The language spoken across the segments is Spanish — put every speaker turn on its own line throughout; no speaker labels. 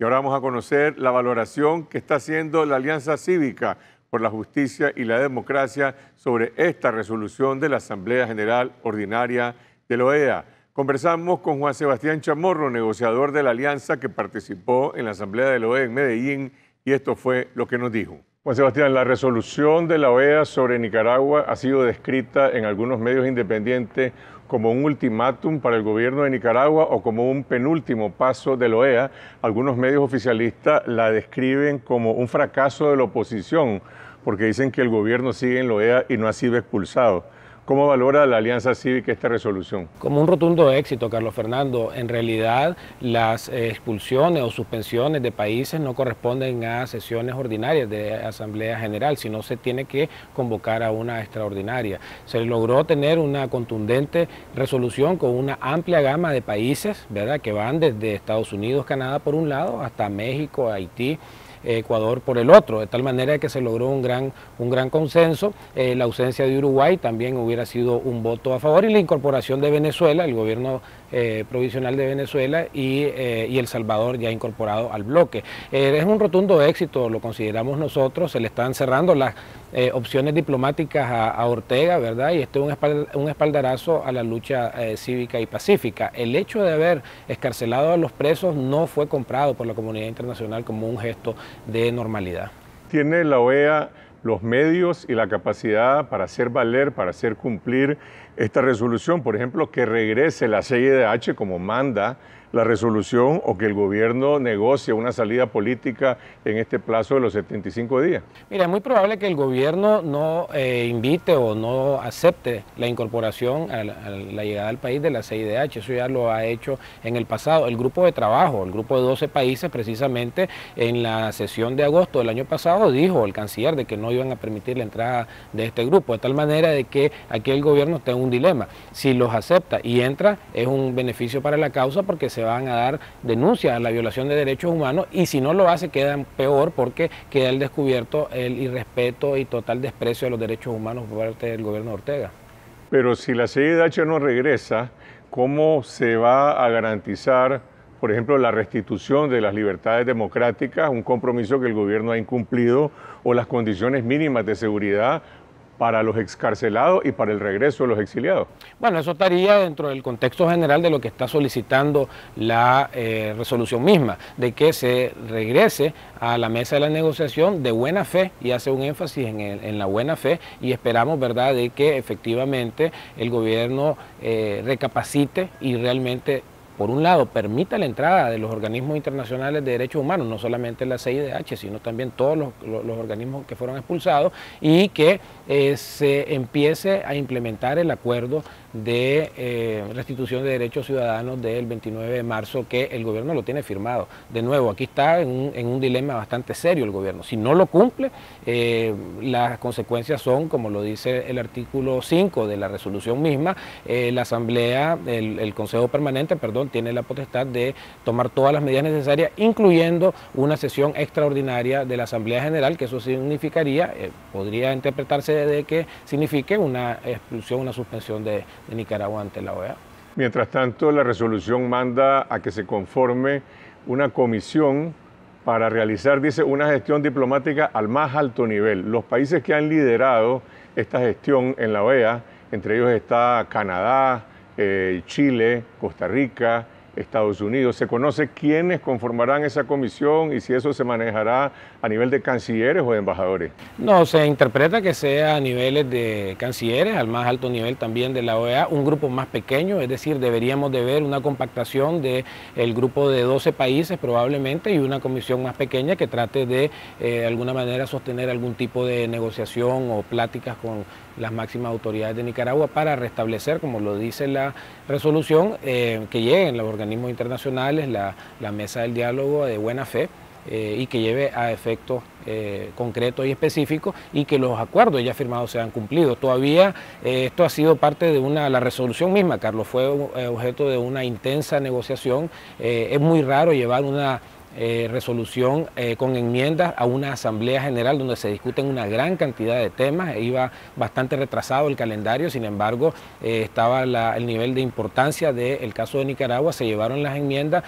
Y ahora vamos a conocer la valoración que está haciendo la Alianza Cívica por la Justicia y la Democracia sobre esta resolución de la Asamblea General Ordinaria de la OEA. Conversamos con Juan Sebastián Chamorro, negociador de la Alianza que participó en la Asamblea de la OEA en Medellín, y esto fue lo que nos dijo. Juan Sebastián, la resolución de la OEA sobre Nicaragua ha sido descrita en algunos medios independientes como un ultimátum para el gobierno de Nicaragua o como un penúltimo paso de la OEA. Algunos medios oficialistas la describen como un fracaso de la oposición porque dicen que el gobierno sigue en la OEA y no ha sido expulsado. ¿Cómo valora la Alianza Cívica esta resolución?
Como un rotundo éxito, Carlos Fernando. En realidad, las expulsiones o suspensiones de países no corresponden a sesiones ordinarias de Asamblea General, sino se tiene que convocar a una extraordinaria. Se logró tener una contundente resolución con una amplia gama de países, ¿verdad?, que van desde Estados Unidos, Canadá por un lado, hasta México, Haití, Ecuador por el otro, de tal manera que se logró un gran consenso. La ausencia de Uruguay también hubiera sido un voto a favor, y la incorporación de Venezuela, el gobierno provisional de Venezuela y El Salvador ya incorporado al bloque. Es un rotundo éxito, lo consideramos nosotros. Se le están cerrando las opciones diplomáticas a Ortega, ¿verdad? Y este es un espaldarazo a la lucha cívica y pacífica. El hecho de haber excarcelado a los presos no fue comprado por la comunidad internacional como un gesto de normalidad.
¿Tiene la OEA los medios y la capacidad para hacer valer, para hacer cumplir esta resolución? Por ejemplo, que regrese la CIDH como manda la resolución, o que el gobierno negocie una salida política en este plazo de los 75 días.
Mira, es muy probable que el gobierno no invite o no acepte la incorporación a la llegada al país de la CIDH. Eso ya lo ha hecho en el pasado. El grupo de trabajo, el grupo de 12 países, precisamente en la sesión de agosto del año pasado, dijo el canciller de que no iban a permitir la entrada de este grupo, de tal manera de que aquí el gobierno está en un dilema. Si los acepta y entra, es un beneficio para la causa, porque se van a dar denuncias a la violación de derechos humanos, y si no lo hace queda peor, porque queda al descubierto el irrespeto y total desprecio de los derechos humanos por parte del gobierno de Ortega.
Pero si la CIDH no regresa, ¿cómo se va a garantizar, por ejemplo, la restitución de las libertades democráticas, un compromiso que el gobierno ha incumplido, o las condiciones mínimas de seguridad para los excarcelados y para el regreso de los exiliados?
Bueno, eso estaría dentro del contexto general de lo que está solicitando la resolución misma, de que se regrese a la mesa de la negociación de buena fe, y hace un énfasis en la buena fe, y esperamos, ¿verdad?, de que efectivamente el gobierno recapacite y realmente, por un lado, permita la entrada de los organismos internacionales de derechos humanos, no solamente la CIDH, sino también todos los organismos que fueron expulsados, y que se empiece a implementar el acuerdo de restitución de derechos ciudadanos del 29 de marzo, que el gobierno lo tiene firmado. De nuevo, aquí está en un dilema bastante serio el gobierno. Si no lo cumple, las consecuencias son, como lo dice el artículo 5 de la resolución misma, la Asamblea, el Consejo Permanente, perdón, tiene la potestad de tomar todas las medidas necesarias, incluyendo una sesión extraordinaria de la Asamblea General, que eso significaría, podría interpretarse de que signifique una expulsión, una suspensión de Nicaragua ante la OEA.
Mientras tanto, la resolución manda a que se conforme una comisión para realizar, dice, una gestión diplomática al más alto nivel. Los países que han liderado esta gestión en la OEA, entre ellos está Canadá, Chile, Costa Rica, Estados Unidos. ¿Se conoce quiénes conformarán esa comisión y si eso se manejará a nivel de cancilleres o de embajadores?
No, se interpreta que sea a niveles de cancilleres, al más alto nivel también de la OEA, un grupo más pequeño, es decir, deberíamos de ver una compactación del grupo de 12 países probablemente, y una comisión más pequeña que trate de alguna manera sostener algún tipo de negociación o pláticas con las máximas autoridades de Nicaragua para restablecer, como lo dice la resolución, que lleguen los organismos internacionales, la mesa del diálogo de buena fe, y que lleve a efectos concretos y específicos, y que los acuerdos ya firmados sean cumplidos. Todavía esto ha sido parte de la resolución misma, Carlos, fue objeto de una intensa negociación. Es muy raro llevar una resolución con enmiendas a una asamblea general donde se discuten una gran cantidad de temas. Iba bastante retrasado el calendario, sin embargo estaba el nivel de importancia del caso de Nicaragua, se llevaron las enmiendas,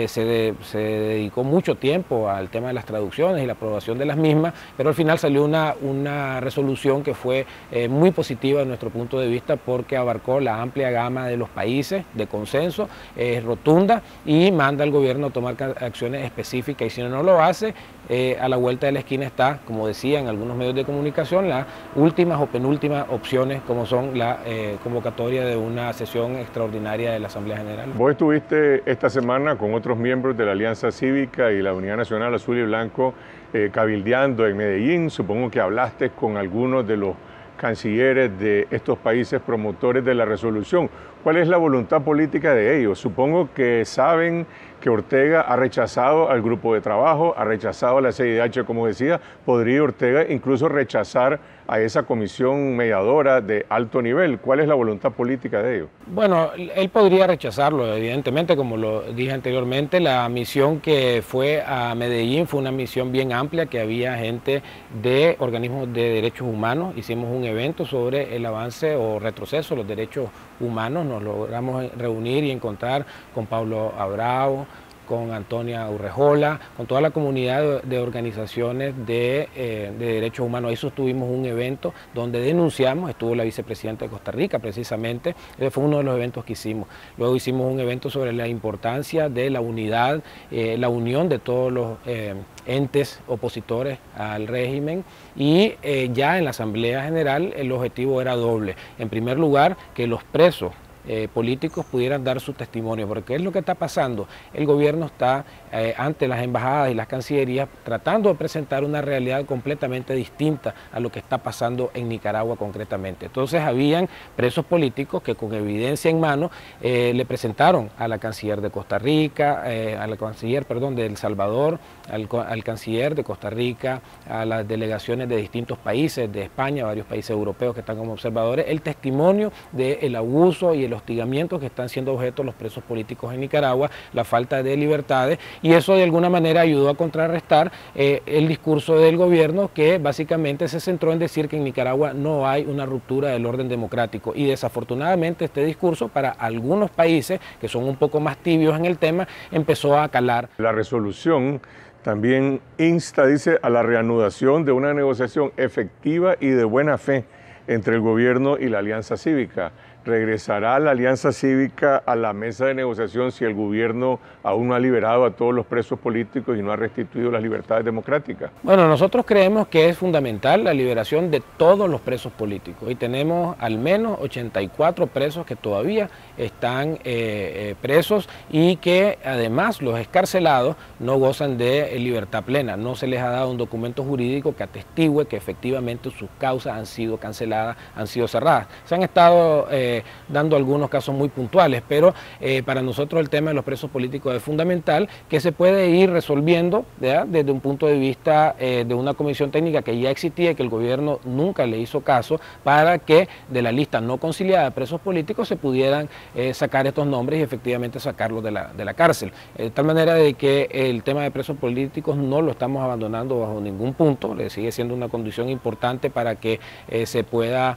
se dedicó mucho tiempo al tema de las traducciones y la aprobación de las mismas, pero al final salió una resolución que fue muy positiva desde nuestro punto de vista porque abarcó la amplia gama de los países, de consenso, rotunda, y manda al gobierno a tomar acciones específicas, y si no lo hace, a la vuelta de la esquina está, como decían algunos medios de comunicación, las últimas o penúltimas opciones, como son la convocatoria de una sesión extraordinaria de la Asamblea General.
Vos estuviste esta semana con otros miembros de la Alianza Cívica y la Unidad Nacional Azul y Blanco cabildeando en Medellín. Supongo que hablaste con algunos de los cancilleres de estos países promotores de la resolución. ¿Cuál es la voluntad política de ellos? Supongo que saben que Ortega ha rechazado al grupo de trabajo, ha rechazado a la CIDH, como decía. ¿Podría Ortega incluso rechazar a esa comisión mediadora de alto nivel? ¿Cuál es la voluntad política de ellos?
Bueno, él podría rechazarlo, evidentemente, como lo dije anteriormente. La misión que fue a Medellín fue una misión bien amplia, que había gente de organismos de derechos humanos. Hicimos un evento sobre el avance o retroceso de los derechos humanos. Nos logramos reunir y encontrar con Pablo Abrao, con Antonia Urrejola, con toda la comunidad de organizaciones de derechos humanos. Ahí sostuvimos un evento donde denunciamos, estuvo la vicepresidenta de Costa Rica precisamente, ese fue uno de los eventos que hicimos. Luego hicimos un evento sobre la importancia de la unidad, la unión de todos los entes opositores al régimen, y ya en la Asamblea General el objetivo era doble. En primer lugar, que los presos políticos pudieran dar su testimonio, porque es lo que está pasando. El gobierno está ante las embajadas y las cancillerías tratando de presentar una realidad completamente distinta a lo que está pasando en Nicaragua concretamente. Entonces habían presos políticos que con evidencia en mano le presentaron a la canciller de Costa Rica, a la canciller, perdón, de El Salvador, al canciller de Costa Rica, a las delegaciones de distintos países, de España, varios países europeos que están como observadores, el testimonio del abuso y el hostigamiento que están siendo objeto los presos políticos en Nicaragua, la falta de libertades, y eso de alguna manera ayudó a contrarrestar el discurso del gobierno, que básicamente se centró en decir que en Nicaragua no hay una ruptura del orden democrático, y desafortunadamente este discurso para algunos países que son un poco más tibios en el tema empezó a calar.
La resolución también insta, dice, a la reanudación de una negociación efectiva y de buena fe entre el gobierno y la Alianza Cívica. ¿Regresará la Alianza Cívica a la mesa de negociación si el gobierno aún no ha liberado a todos los presos políticos y no ha restituido las libertades democráticas?
Bueno, nosotros creemos que es fundamental la liberación de todos los presos políticos, y tenemos al menos 84 presos que todavía están presos, y que además los excarcelados no gozan de libertad plena. No se les ha dado un documento jurídico que atestigue que efectivamente sus causas han sido canceladas, han sido cerradas. Se han estado dando algunos casos muy puntuales, pero para nosotros el tema de los presos políticos es fundamental, que se puede ir resolviendo, ¿verdad?, desde un punto de vista de una comisión técnica que ya existía y que el gobierno nunca le hizo caso, para que de la lista no conciliada de presos políticos se pudieran sacar estos nombres y efectivamente sacarlos de la cárcel. De tal manera de que el tema de presos políticos no lo estamos abandonando bajo ningún punto, le sigue siendo una condición importante para que se pueda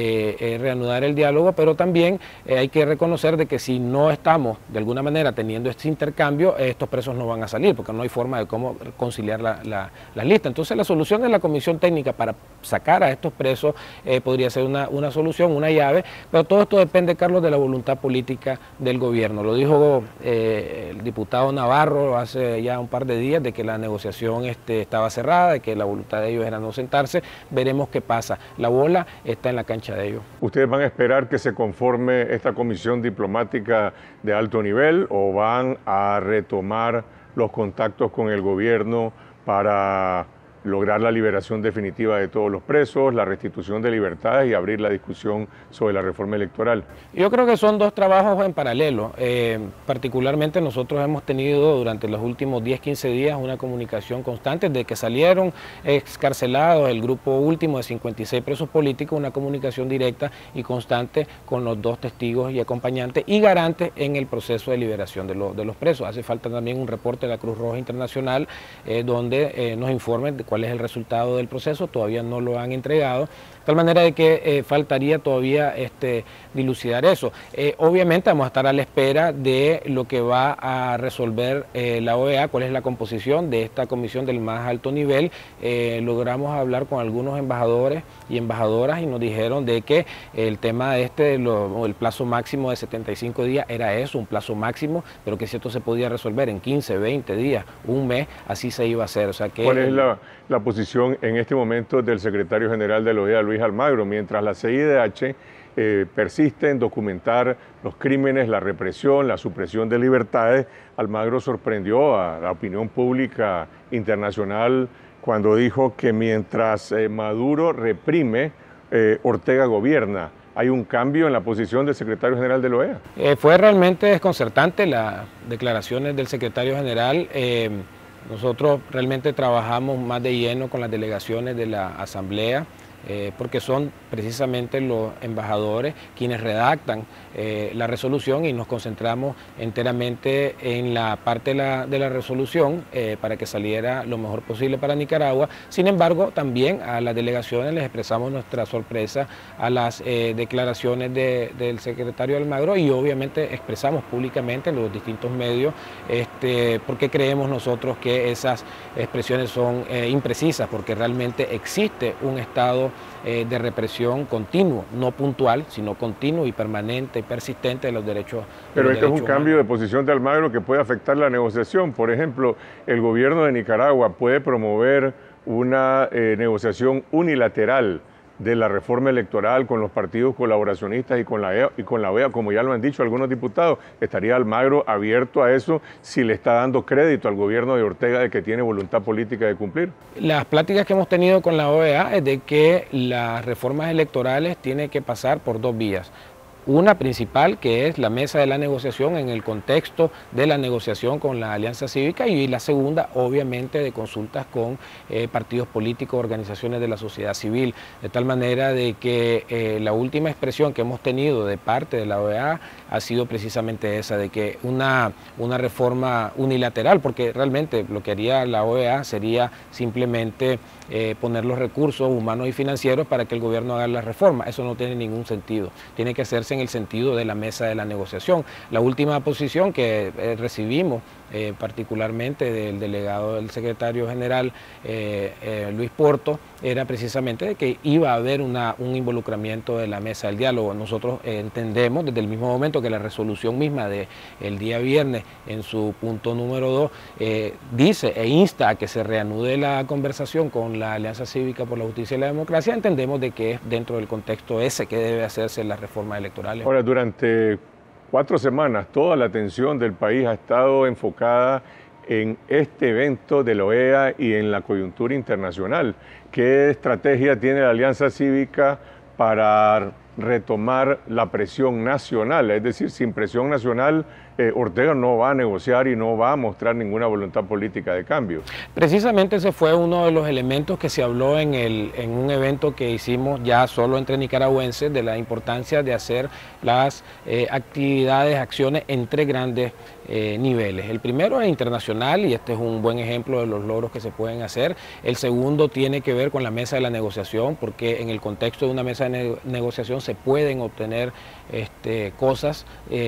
reanudar el diálogo, pero también hay que reconocer de que si no estamos de alguna manera teniendo este intercambio, estos presos no van a salir, porque no hay forma de cómo conciliar la lista. Entonces la solución de la comisión técnica para sacar a estos presos podría ser una solución, una llave, pero todo esto depende, Carlos, de la voluntad política del gobierno. Lo dijo el diputado Navarro hace ya un par de días, de que la negociación estaba cerrada, de que la voluntad de ellos era no sentarse. Veremos qué pasa. La bola está en la cancha de ellos.
¿Ustedes van a esperar que se conforme esta comisión diplomática de alto nivel o van a retomar los contactos con el gobierno para lograr la liberación definitiva de todos los presos, la restitución de libertades y abrir la discusión sobre la reforma electoral.
Yo creo que son dos trabajos en paralelo. Particularmente nosotros hemos tenido durante los últimos 10-15 días una comunicación constante desde que salieron excarcelados el grupo último de 56 presos políticos, una comunicación directa y constante con los dos testigos y acompañantes y garantes en el proceso de liberación de los presos. Hace falta también un reporte de la Cruz Roja Internacional donde nos informen de cuál es el resultado del proceso, todavía no lo han entregado, de tal manera de que faltaría todavía dilucidar eso. Obviamente vamos a estar a la espera de lo que va a resolver la OEA, cuál es la composición de esta comisión del más alto nivel. Logramos hablar con algunos embajadores y embajadoras y nos dijeron de que el tema el plazo máximo de 75 días era eso, un plazo máximo, pero que si esto se podía resolver en 15, 20 días, un mes, así se iba a hacer. O sea que
¿cuál es la posición en este momento del secretario general de la OEA, Luis Almagro, mientras la CIDH persiste en documentar los crímenes, la represión, la supresión de libertades? Almagro sorprendió a la opinión pública internacional cuando dijo que mientras Maduro reprime, Ortega gobierna. ¿Hay un cambio en la posición del secretario general de la OEA?
Fue realmente desconcertante las declaraciones del secretario general. Nosotros realmente trabajamos más de lleno con las delegaciones de la Asamblea, porque son precisamente los embajadores quienes redactan la resolución y nos concentramos enteramente en la parte de la resolución para que saliera lo mejor posible para Nicaragua. Sin embargo, también a las delegaciones les expresamos nuestra sorpresa a las declaraciones del secretario Almagro y obviamente expresamos públicamente en los distintos medios porque creemos nosotros que esas expresiones son imprecisas, porque realmente existe un estado de represión continuo, no puntual, sino continuo y permanente y persistente de los derechos.
Pero este es un cambio de posición de Almagro que puede afectar la negociación. Por ejemplo, el gobierno de Nicaragua puede promover una negociación unilateral de la reforma electoral con los partidos colaboracionistas y con la OEA, como ya lo han dicho algunos diputados. ¿Estaría Almagro abierto a eso si le está dando crédito al gobierno de Ortega de que tiene voluntad política de cumplir?
Las pláticas que hemos tenido con la OEA es de que las reformas electorales tienen que pasar por dos vías. Una principal, que es la mesa de la negociación en el contexto de la negociación con la Alianza Cívica, y la segunda, obviamente, de consultas con partidos políticos, organizaciones de la sociedad civil, de tal manera de que la última expresión que hemos tenido de parte de la OEA ha sido precisamente esa, de que una reforma unilateral, porque realmente lo que haría la OEA sería simplemente poner los recursos humanos y financieros para que el gobierno haga la reforma. Eso no tiene ningún sentido, tiene que hacerse en el sentido de la mesa de la negociación. La última posición que recibimos particularmente del delegado del secretario general Luis Porto era precisamente de que iba a haber un involucramiento de la mesa del diálogo. Nosotros entendemos desde el mismo momento que la resolución misma del día viernes en su punto número 2 dice e insta a que se reanude la conversación con la Alianza Cívica por la Justicia y la Democracia, entendemos de que es dentro del contexto ese que debe hacerse las reformas electorales.
Ahora, durante 4 semanas toda la atención del país ha estado enfocada en este evento de la OEA y en la coyuntura internacional. ¿Qué estrategia tiene la Alianza Cívica para retomar la presión nacional? Es decir, sin presión nacional, Ortega no va a negociar y no va a mostrar ninguna voluntad política de cambio.
Precisamente ese fue uno de los elementos que se habló en un evento que hicimos ya solo entre nicaragüenses, de la importancia de hacer las actividades, acciones entre grandes niveles. El primero es internacional y este es un buen ejemplo de los logros que se pueden hacer. El segundo tiene que ver con la mesa de la negociación, porque en el contexto de una mesa de negociación se pueden obtener cosas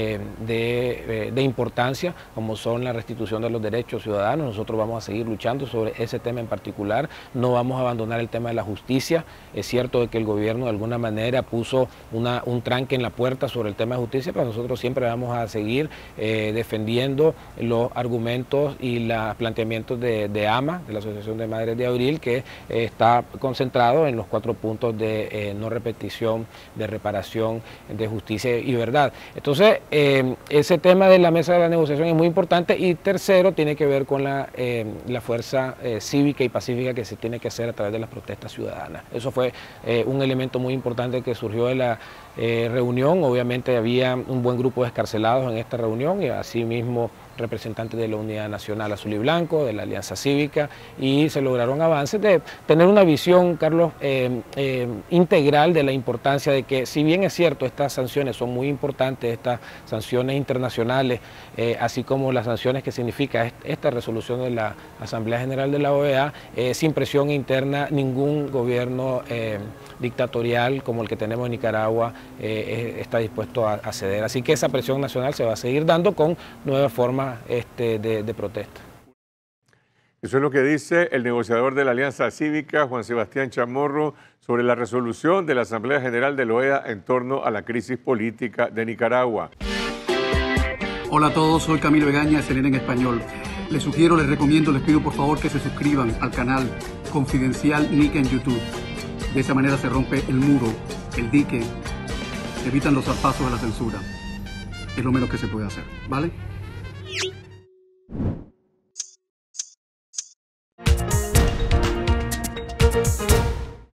de importancia, como son la restitución de los derechos ciudadanos. Nosotros vamos a seguir luchando sobre ese tema en particular, no vamos a abandonar el tema de la justicia. Es cierto que el gobierno de alguna manera puso un tranque en la puerta sobre el tema de justicia, pero nosotros siempre vamos a seguir defendiendo los argumentos y los planteamientos de AMA, de la Asociación de Madres de Abril, que está concentrado en los 4 puntos de no repetición, de reparación, de justicia y verdad. Entonces, ese tema tema de la mesa de la negociación es muy importante. Y tercero, tiene que ver con la fuerza cívica y pacífica que se tiene que hacer a través de las protestas ciudadanas. Eso fue un elemento muy importante que surgió de la reunión. Obviamente había un buen grupo de excarcelados en esta reunión y asimismo representantes de la Unidad Nacional Azul y Blanco, de la Alianza Cívica, y se lograron avances de tener una visión, Carlos, integral de la importancia de que, si bien es cierto, estas sanciones son muy importantes, estas sanciones internacionales, así como las sanciones que significa esta resolución de la Asamblea General de la OEA, sin presión interna, ningún gobierno dictatorial como el que tenemos en Nicaragua está dispuesto a ceder. Así que esa presión nacional se va a seguir dando con nuevas formas de protesta.
Eso es lo que dice el negociador de la Alianza Cívica, Juan Sebastián Chamorro, sobre la resolución de la Asamblea General de la OEA en torno a la crisis política de Nicaragua.
Hola a todos, soy Camilo Egaña, CNN en español. Les sugiero, les recomiendo, les pido por favor que se suscriban al canal Confidencial Nica en YouTube. De esa manera se rompe el muro, el dique, evitan los zarpazos de la censura. Es lo menos que se puede hacer, ¿vale?